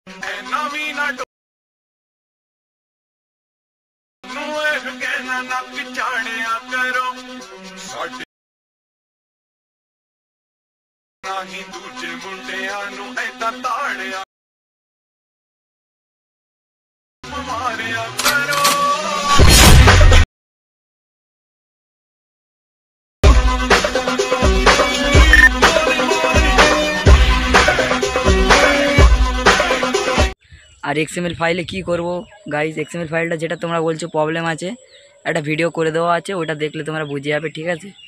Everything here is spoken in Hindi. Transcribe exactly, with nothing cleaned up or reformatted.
दूजे मुंडिया नू ऐदा ताड़िया मारिया करो। আর এক্সএমএল ফাইলে কি করব গাইস, এক্সএমএল ফাইলটা যেটা তোমরা বলছো প্রবলেম আছে, একটা ভিডিও করে দেওয়া আছে, ওটা দেখলে তোমরা বুঝে যাবে, ঠিক আছে।